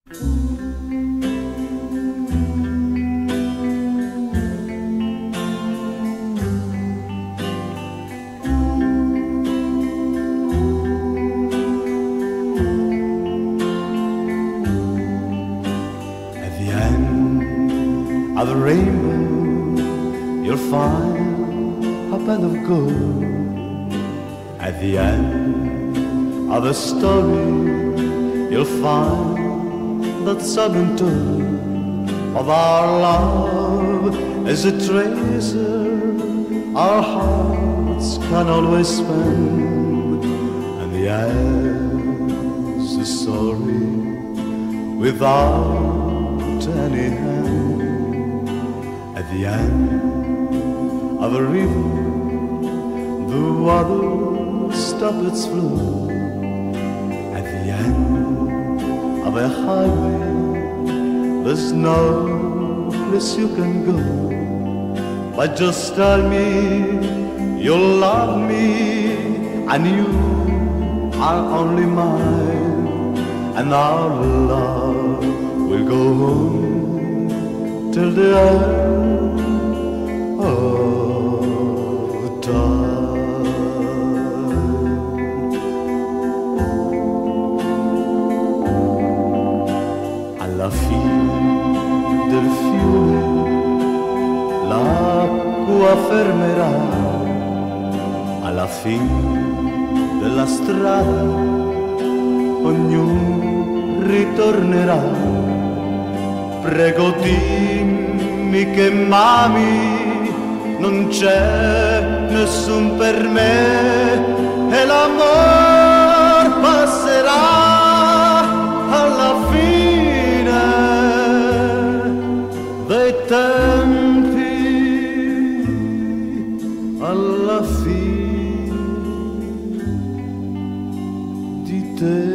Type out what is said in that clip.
Of the rainbow, you'll find a bed of gold. At the end of the story, you'll find that sudden tune of our love is a treasure our hearts can always spend. And the end's a story without any hand. At the end of a river, the water stops its flow. At the end of a highway, there's no place you can go. But just tell me you love me, and you are only mine, and our love will go on till the end of time. Alla fine del fiume l'acqua fermerà, alla fine della strada ognuno ritornerà. Prego dimmi che m'ami, non c'è nessun per me, e l'amor passerà alla fine dei tempi, alla fine di te.